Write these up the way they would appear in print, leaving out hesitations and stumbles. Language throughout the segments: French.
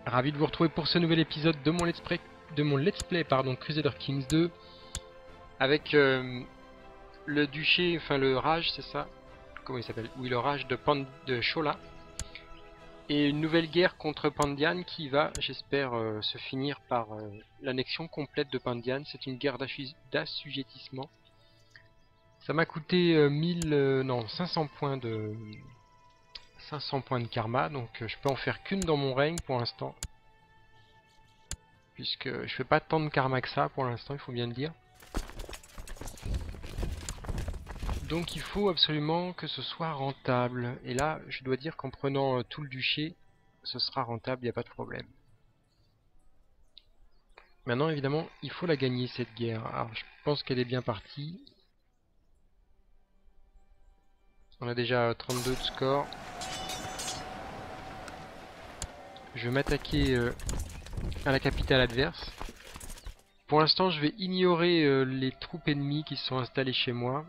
Ravi de vous retrouver pour ce nouvel épisode de mon let's play Crusader Kings 2 avec le duché, enfin le rage, c'est ça? Comment il s'appelle? Oui, le rage de Chola et une nouvelle guerre contre Pandian qui va, j'espère, se finir par l'annexion complète de Pandian. C'est une guerre d'assujettissement. Ça m'a coûté 500 points de karma, donc je peux en faire qu'une dans mon règne pour l'instant. Puisque je fais pas tant de karma que ça pour l'instant, il faut bien le dire. Donc il faut absolument que ce soit rentable. Et là, je dois dire qu'en prenant tout le duché, ce sera rentable, il n'y a pas de problème. Maintenant, évidemment, il faut la gagner cette guerre. Alors, je pense qu'elle est bien partie. On a déjà 32 de score. Je vais m'attaquer à la capitale adverse. Pour l'instant, je vais ignorer les troupes ennemies qui sont installées chez moi.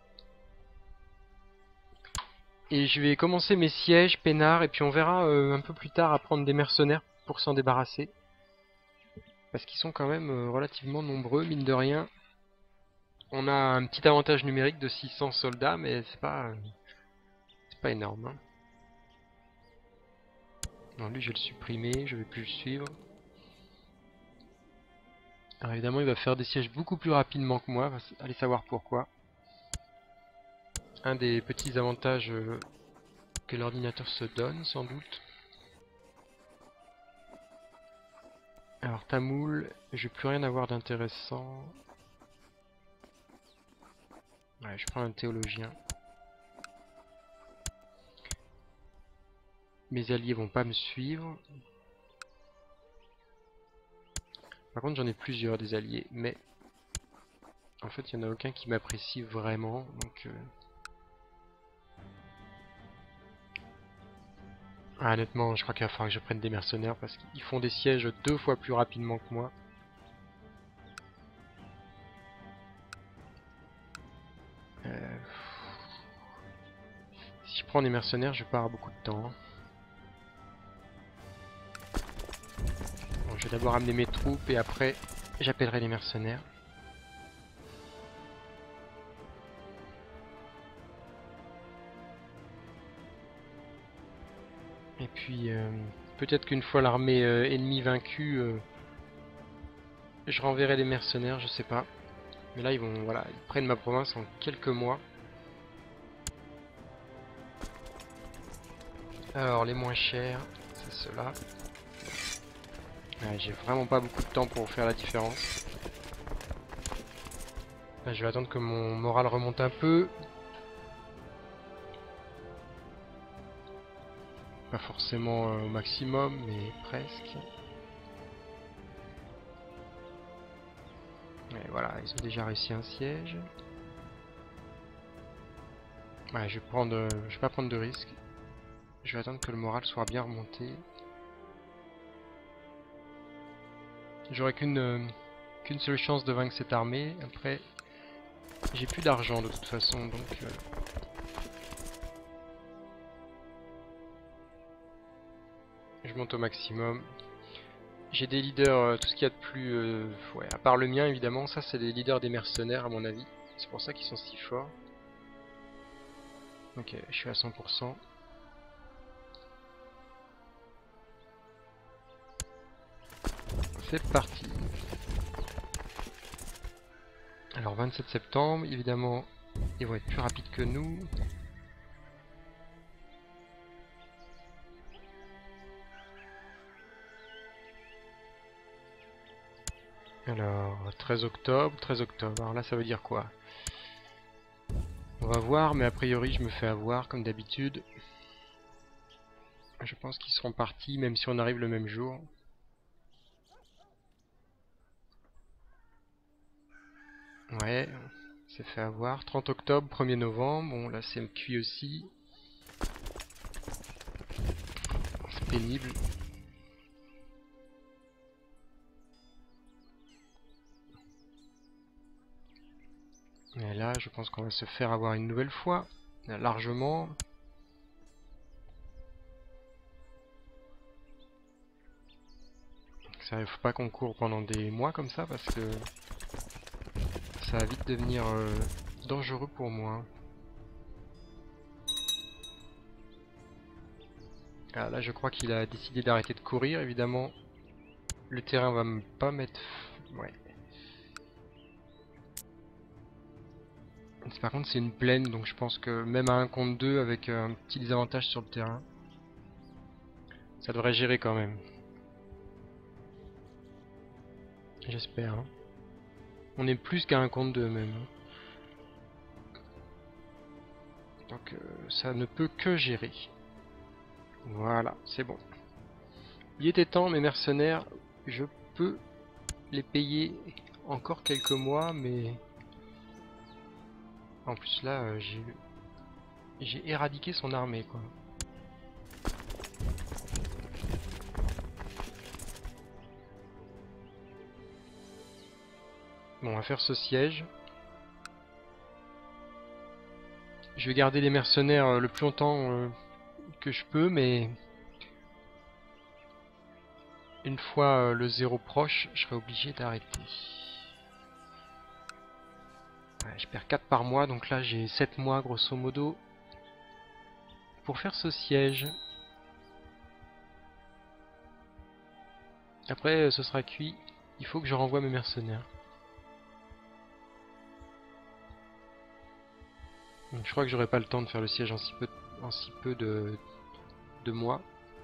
Et je vais commencer mes sièges, peinards, et puis on verra un peu plus tard à prendre des mercenaires pour s'en débarrasser. Parce qu'ils sont quand même relativement nombreux, mine de rien. On a un petit avantage numérique de 600 soldats, mais c'est pas énorme. Hein. Non, lui je vais le supprimer, je vais plus le suivre. Alors évidemment il va faire des sièges beaucoup plus rapidement que moi, allez savoir pourquoi. Un des petits avantages que l'ordinateur se donne sans doute. Alors Tamoul, je vais plus rien avoir d'intéressant. Ouais, je prends un théologien. Mes alliés vont pas me suivre. Par contre j'en ai plusieurs des alliés, mais en fait il n'y en a aucun qui m'apprécie vraiment, donc ah, honnêtement je crois qu'il va falloir que je prenne des mercenaires parce qu'ils font des sièges 2 fois plus rapidement que moi. Si je prends des mercenaires je pars beaucoup de temps. Bon, je vais d'abord amener mes troupes et après j'appellerai les mercenaires. Et puis peut-être qu'une fois l'armée ennemie vaincue, je renverrai les mercenaires, je sais pas. Mais là ils vont, voilà, ils prennent ma province en quelques mois. Alors les moins chers, c'est ceux-là. Ouais, j'ai vraiment pas beaucoup de temps pour faire la différence. Là, je vais attendre que mon moral remonte un peu. Pas forcément au maximum, mais presque. Et voilà, ils ont déjà réussi un siège. Ouais, je vais pas prendre de risques. Je vais attendre que le moral soit bien remonté. J'aurai qu'une seule chance de vaincre cette armée. Après, j'ai plus d'argent de toute façon, donc je monte au maximum. J'ai des leaders, tout ce qu'il y a de plus... ouais, à part le mien évidemment, ça c'est des leaders des mercenaires à mon avis. C'est pour ça qu'ils sont si forts. Ok, je suis à 100%. C'est parti. Alors 27 septembre, évidemment, ils vont être plus rapides que nous. Alors, 13 octobre, 13 octobre. Alors là, ça veut dire quoi? On va voir, mais a priori, je me fais avoir, comme d'habitude. Je pense qu'ils seront partis, même si on arrive le même jour. Ouais, c'est fait avoir. 30 octobre, 1er novembre. Bon, là, c'est cuit aussi. C'est pénible. Et là, je pense qu'on va se faire avoir une nouvelle fois. Largement. Il faut pas qu'on court pendant des mois comme ça parce que ça va vite devenir dangereux pour moi. Ah, là je crois qu'il a décidé d'arrêter de courir, évidemment. Le terrain va pas mettre... Ouais. Par contre c'est une plaine, donc je pense que même à 1 contre 2 avec un petit désavantage sur le terrain, ça devrait gérer quand même. J'espère. Hein. On est plus qu'à 1 contre 2 même. Donc ça ne peut que gérer. Voilà, c'est bon. Il était temps, mes mercenaires, je peux les payer encore quelques mois, mais... En plus là, j'ai éradiqué son armée, quoi. Bon, on va faire ce siège. Je vais garder les mercenaires le plus longtemps que je peux, mais... Une fois le 0 proche, je serai obligé d'arrêter. Ouais, je perds 4 par mois, donc là j'ai 7 mois grosso modo pour faire ce siège. Après ce sera cuit, il faut que je renvoie mes mercenaires. Donc, je crois que j'aurai pas le temps de faire le siège en si peu de mois.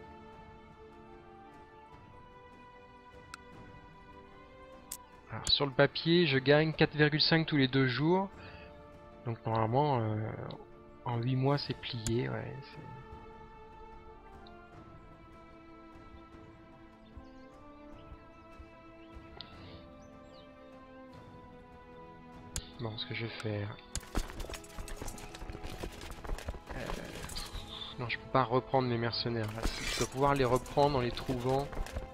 Alors sur le papier, je gagne 4,5 tous les 2 jours. Donc normalement, en 8 mois c'est plié. Ouais, bon, ce que je vais faire... Non, je peux pas reprendre mes mercenaires là. Je dois pouvoir les reprendre en les trouvant.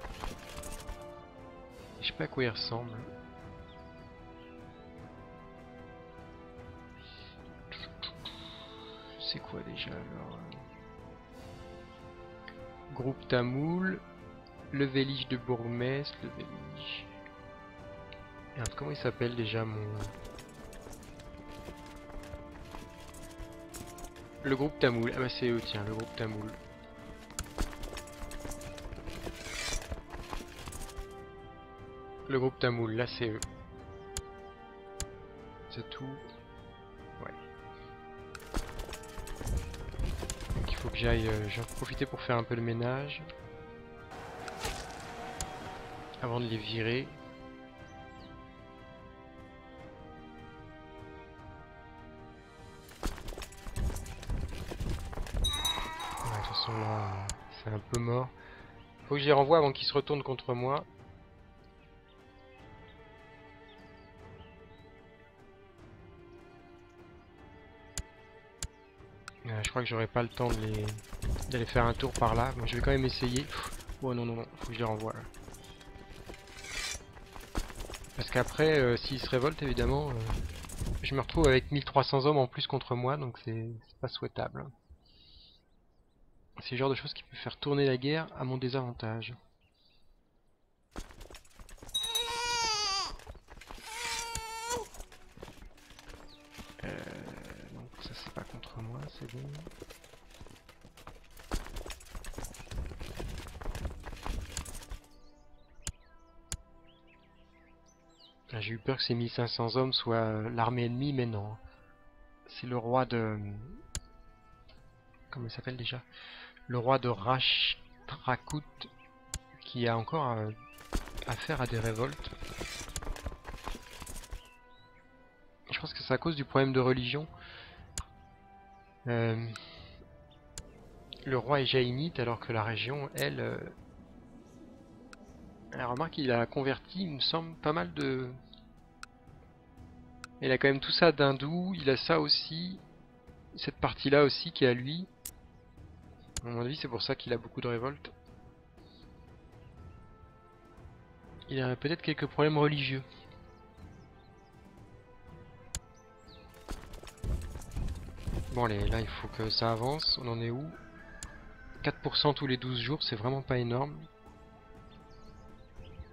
Je sais pas à quoi ils ressemblent. C'est quoi déjà alors? Groupe Tamoul, le Vélige de bourgmestre, le Vélige. Merde, comment il s'appelle déjà mon... Le groupe Tamoul, ah bah c'est eux tiens, le groupe Tamoul. Le groupe Tamoul, là c'est eux. C'est tout. Ouais. Donc il faut que j'aille, j'en profiter pour faire un peu le ménage. Avant de les virer. Ouais, de toute façon là, c'est un peu mort. Faut que je les renvoie avant qu'ils se retournent contre moi. Je crois que j'aurai pas le temps d'aller faire un tour par là. Bon, je vais quand même essayer. Oh non, non, non, faut que je les renvoie là. Parce qu'après, s'ils se révoltent, évidemment, je me retrouve avec 1300 hommes en plus contre moi, donc c'est pas souhaitable. C'est le genre de choses qui peut faire tourner la guerre à mon désavantage. Donc ça c'est pas contre moi, c'est bon. J'ai eu peur que ces 1500 hommes soient l'armée ennemie, mais non. C'est le roi de... Comment il s'appelle déjà? Le roi de Rashtrakut qui a encore affaire à des révoltes. Je pense que c'est à cause du problème de religion. Le roi est jaïnite alors que la région, elle... remarque, il a converti, il me semble, pas mal de... Il a quand même tout ça d'hindou, il a ça aussi. Cette partie-là aussi qui est à lui. À mon avis, c'est pour ça qu'il a beaucoup de révoltes. Il a peut-être quelques problèmes religieux. Bon allez, là il faut que ça avance. On en est où? 4% tous les 12 jours, c'est vraiment pas énorme.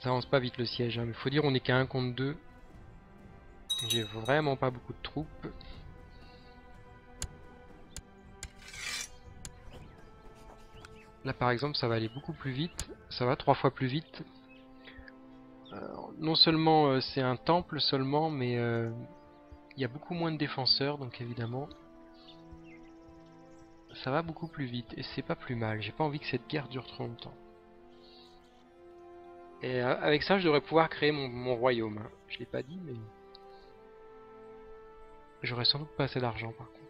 Ça avance pas vite le siège, hein, mais faut dire on est qu'à 1 contre 2. J'ai vraiment pas beaucoup de troupes. Là par exemple ça va aller beaucoup plus vite, ça va 3 fois plus vite. Non seulement c'est un temple seulement, mais il y a beaucoup moins de défenseurs, donc évidemment ça va beaucoup plus vite et c'est pas plus mal. J'ai pas envie que cette guerre dure trop longtemps. Et avec ça je devrais pouvoir créer mon royaume, hein. Je l'ai pas dit, mais j'aurais sans doute pas assez d'argent par contre.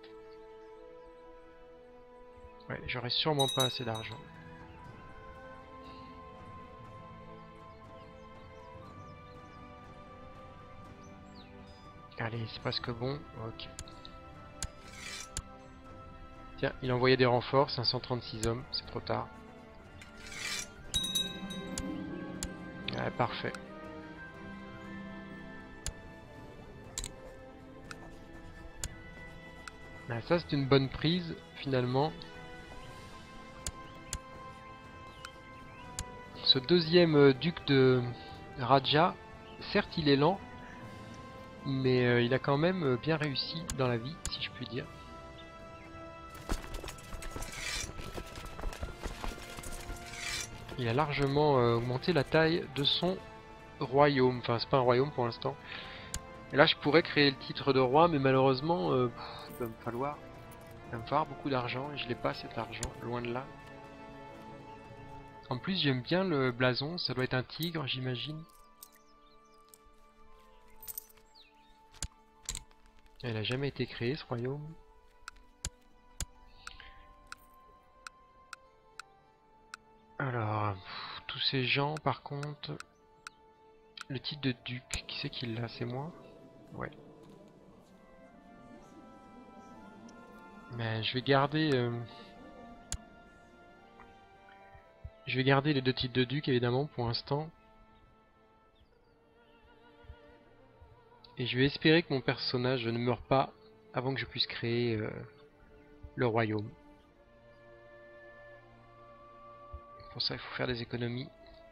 Ouais, j'aurais sûrement pas assez d'argent. Allez, c'est presque bon. Ok. Tiens, il a envoyé des renforts, 536 hommes, c'est trop tard. Ouais, parfait. Ah, ça c'est une bonne prise, finalement. Ce deuxième duc de Raja, certes il est lent, mais il a quand même bien réussi dans la vie, si je puis dire. Il a largement augmenté la taille de son royaume. Enfin, c'est pas un royaume pour l'instant. Et là, je pourrais créer le titre de roi, mais malheureusement, il va me falloir beaucoup d'argent, et je n'ai pas cet argent, loin de là. En plus, j'aime bien le blason, ça doit être un tigre, j'imagine. Elle a jamais été créée, ce royaume. Alors, tous ces gens, par contre... Le titre de duc, qui c'est qui l'a? C'est moi? Ouais. Mais je vais garder... Je vais garder les 2 titres de duc, évidemment, pour l'instant. Et je vais espérer que mon personnage ne meure pas avant que je puisse créer le royaume. Pour ça, il faut faire des économies.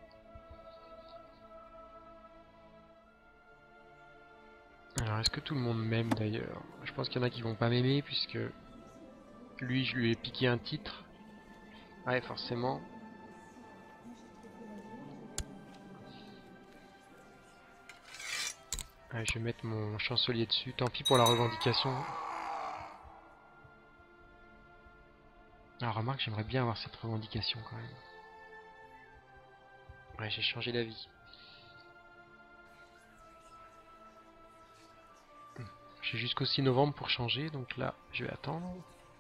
Alors, est-ce que tout le monde m'aime d'ailleurs? Je pense qu'il y en a qui vont pas m'aimer, puisque lui, je lui ai piqué un titre. Ouais, forcément. Ouais, je vais mettre mon chancelier dessus. Tant pis pour la revendication. Alors, remarque, j'aimerais bien avoir cette revendication quand même. Ouais, j'ai changé d'avis. J'ai jusqu'au 6 novembre pour changer, donc là, je vais attendre.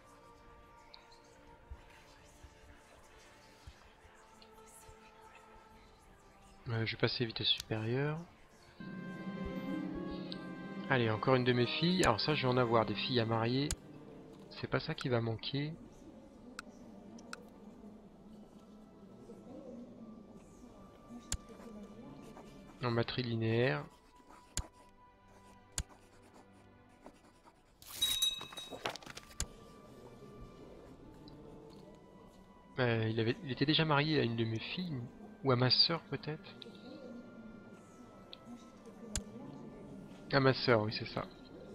Je vais passer vitesse supérieure. Allez, encore une de mes filles. Alors ça, je vais en avoir des filles à marier. C'est pas ça qui va manquer. En matrilinéaire. Il était déjà marié à une de mes filles. Ou à ma sœur peut-être. À ma sœur, oui c'est ça.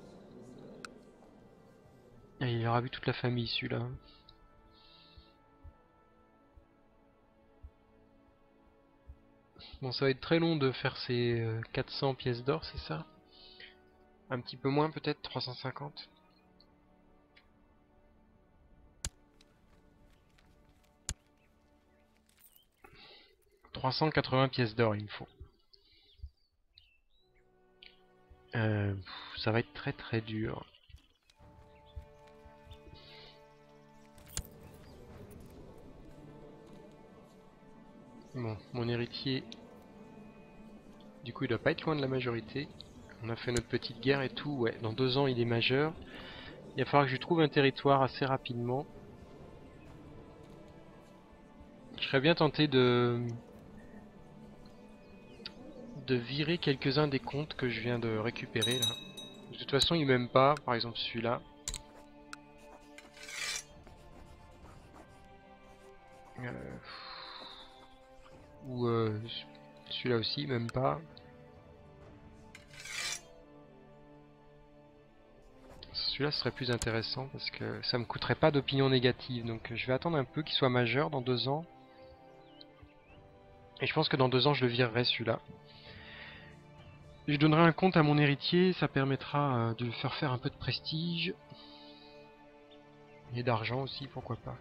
Et il aura vu toute la famille celui-là. Bon, ça va être très long de faire ces 400 pièces d'or, c'est ça? Un petit peu moins peut-être, 350. 380 pièces d'or il me faut. Ça va être très très dur. Bon, mon héritier, du coup il doit pas être loin de la majorité. On a fait notre petite guerre et tout, ouais, dans 2 ans il est majeur. Il va falloir que je trouve un territoire assez rapidement. Je serais bien tenté de virer quelques-uns des comptes que je viens de récupérer là. De toute façon ils m'aiment pas, par exemple celui-là. Ou Celui-là aussi, même pas. Celui-là serait plus intéressant parce que ça me coûterait pas d'opinion négative. Donc je vais attendre un peu qu'il soit majeur dans 2 ans. Et je pense que dans 2 ans je le virerai celui-là. Je donnerai un compte à mon héritier, ça permettra de lui faire un peu de prestige. Et d'argent aussi, pourquoi pas.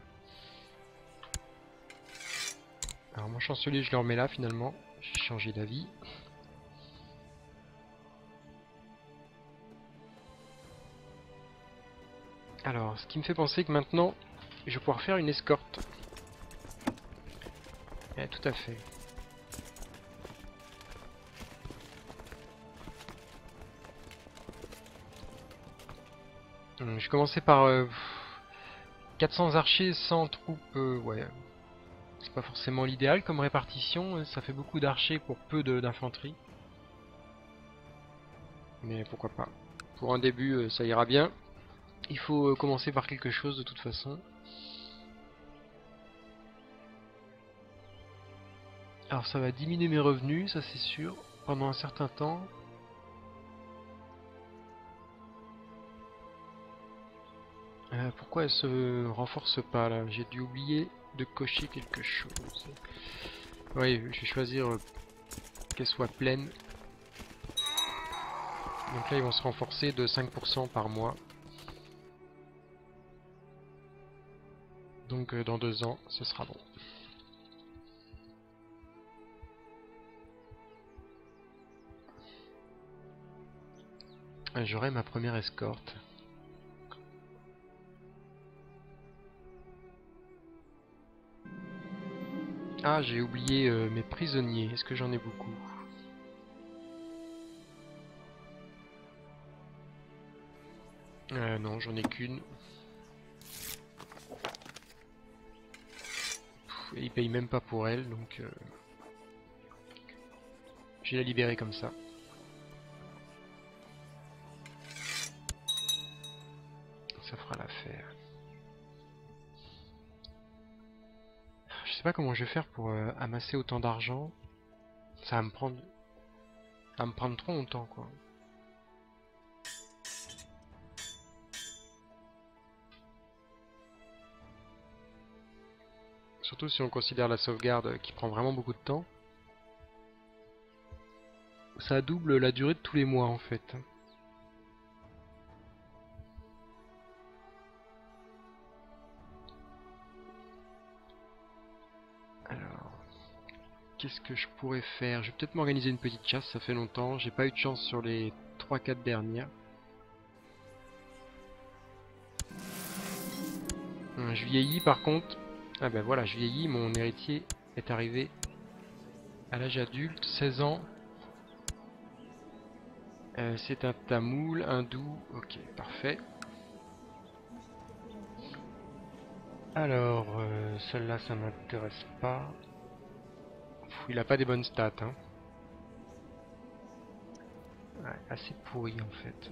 Alors mon chancelier je le remets là finalement. J'ai changé d'avis. Alors, ce qui me fait penser que maintenant, je vais pouvoir faire une escorte. Tout à fait. Je commençais par 400 archers, 100 troupes. Ouais, c'est pas forcément l'idéal comme répartition. Ça fait beaucoup d'archers pour peu d'infanterie. Mais pourquoi pas. Pour un début, ça ira bien. Il faut commencer par quelque chose de toute façon. Alors ça va diminuer mes revenus, ça c'est sûr, pendant un certain temps. Pourquoi elle se renforce pas là? J'ai dû oublier de cocher quelque chose. Oui, je vais choisir qu'elle soit pleine. Donc là ils vont se renforcer de 5% par mois. Donc dans 2 ans, ce sera bon. J'aurai ma première escorte. Ah, j'ai oublié mes prisonniers. Est-ce que j'en ai beaucoup? Non, j'en ai qu'une. Et ils payent même pas pour elle, donc je vais la libérer comme ça. Ça fera l'affaire. Je sais pas comment je vais faire pour amasser autant d'argent. Ça va me prendre trop longtemps, quoi. Surtout si on considère la sauvegarde qui prend vraiment beaucoup de temps. Ça double la durée de tous les mois en fait. Alors, qu'est-ce que je pourrais faire? Je vais peut-être m'organiser une petite chasse, ça fait longtemps. J'ai pas eu de chance sur les 3-4 dernières. Je vieillis par contre. Ah ben voilà, je vieillis, mon héritier est arrivé à l'âge adulte, 16 ans. C'est un tamoul, hindou, ok, parfait. Alors, celle-là, ça m'intéresse pas. Il a pas des bonnes stats, hein. Ouais, assez pourri en fait.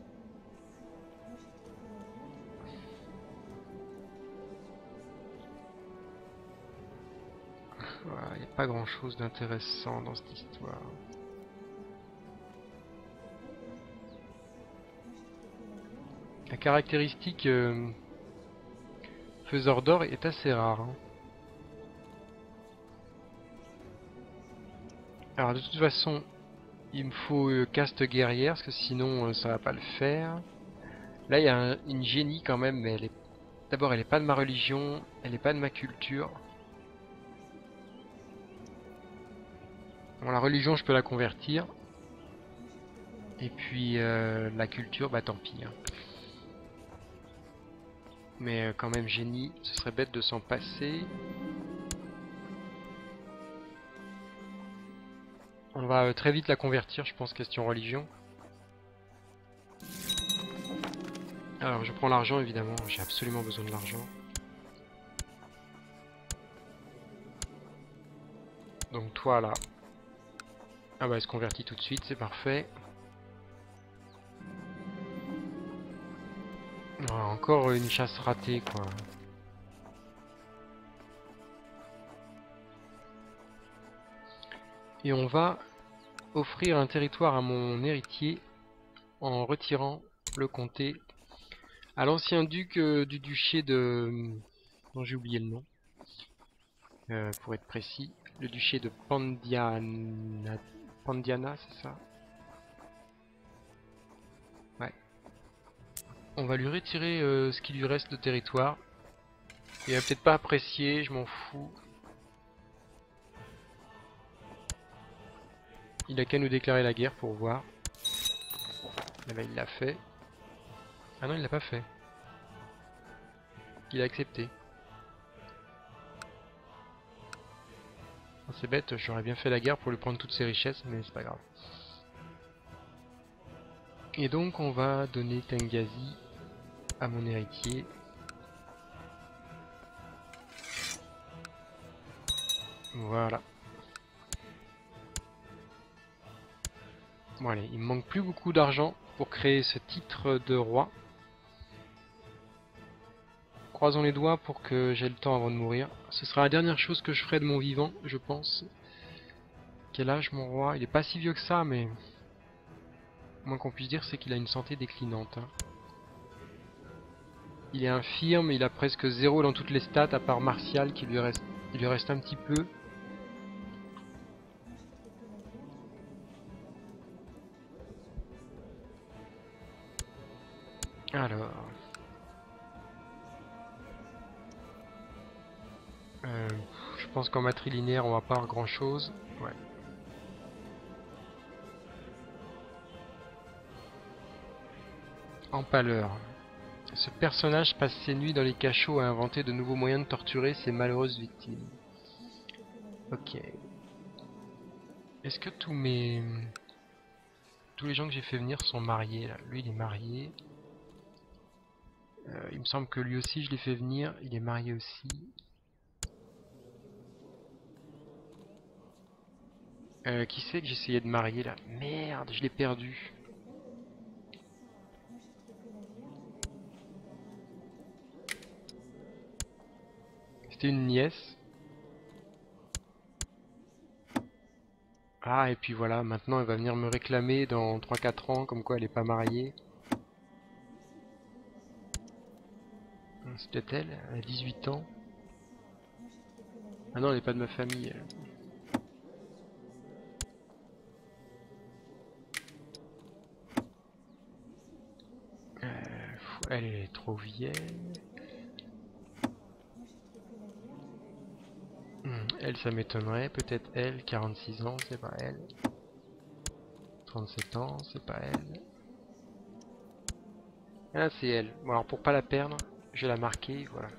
Il n'y a pas grand chose d'intéressant dans cette histoire. La caractéristique faiseur d'or est assez rare, hein. Alors de toute façon, il me faut caste guerrière, parce que sinon ça va pas le faire. Là il y a une génie quand même, mais d'abord elle est pas de ma religion, elle est pas de ma culture. Bon, la religion je peux la convertir. Et puis la culture, bah tant pis, hein. Mais quand même génie, ce serait bête de s'en passer. On va très vite la convertir, je pense, question religion. Alors je prends l'argent évidemment, j'ai absolument besoin de l'argent. Donc toi là. Ah bah elle se convertit tout de suite, c'est parfait. Ah, encore une chasse ratée quoi. Et on va offrir un territoire à mon héritier en retirant le comté à l'ancien duc du duché de... dont j'ai oublié le nom, pour être précis, le duché de Pandiana, c'est ça? Ouais. On va lui retirer ce qui lui reste de territoire. Il va peut-être pas apprécier, je m'en fous. Il a qu'à nous déclarer la guerre pour voir. Eh ben, il l'a fait. Ah non, il l'a pas fait. Il a accepté. C'est bête, j'aurais bien fait la guerre pour lui prendre toutes ses richesses, mais c'est pas grave. Et donc on va donner Tengazi à mon héritier. Voilà. Bon allez, il me manque plus beaucoup d'argent pour créer ce titre de roi. Croisons les doigts pour que j'ai le temps avant de mourir. Ce sera la dernière chose que je ferai de mon vivant, je pense. Quel âge mon roi? Il est pas si vieux que ça, mais... le moins qu'on puisse dire, c'est qu'il a une santé déclinante. Hein. Il est infirme, il a presque 0 dans toutes les stats, à part martial, qui lui reste... il lui reste un petit peu. Alors... je pense qu'en matrilinéaire, on va pas avoir grand chose. Ouais. Empaleur. Ce personnage passe ses nuits dans les cachots à inventer de nouveaux moyens de torturer ses malheureuses victimes. Ok. Est-ce que tous les gens que j'ai fait venir sont mariés là? Lui il est marié. Il me semble que lui aussi je l'ai fait venir. Il est marié aussi. Qui c'est que j'essayais de marier là? Merde, je l'ai perdu. C'était une nièce. Ah, et puis voilà, maintenant elle va venir me réclamer dans 3-4 ans, comme quoi elle est pas mariée. C'est peut-être elle, elle a 18 ans. Ah non, elle est pas de ma famille, elle. Elle est trop vieille. Elle, ça m'étonnerait. Peut-être elle, 46 ans, c'est pas elle. 37 ans, c'est pas elle. Ah, c'est elle. Bon, alors pour pas la perdre, je vais la marquer, voilà.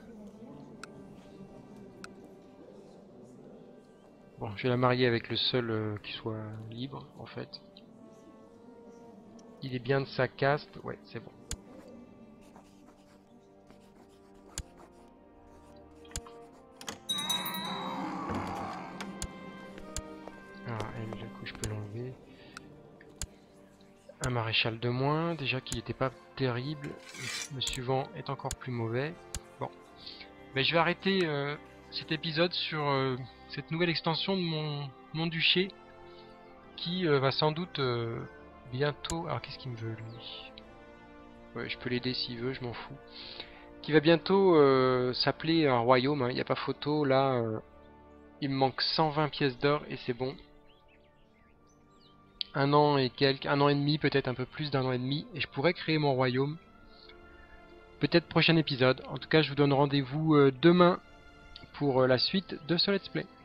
Bon, je vais la marier avec le seul qui soit libre, en fait. Il est bien de sa caste, ouais, c'est bon. Alors, elle, du coup, je peux l'enlever. Un maréchal de moins, déjà qu'il n'était pas terrible. Le suivant est encore plus mauvais. Bon, mais je vais arrêter cet épisode sur cette nouvelle extension de mon duché qui va sans doute bientôt... Alors qu'est-ce qu'il me veut lui? Ouais, je peux l'aider s'il veut, je m'en fous. Qui va bientôt s'appeler un royaume, hein. Il n'y a pas photo, là il me manque 120 pièces d'or et c'est bon. Un an et quelques, un an et demi, peut-être un peu plus d'un an et demi, et je pourrais créer mon royaume. Peut-être prochain épisode. En tout cas, je vous donne rendez-vous demain pour la suite de ce let's play.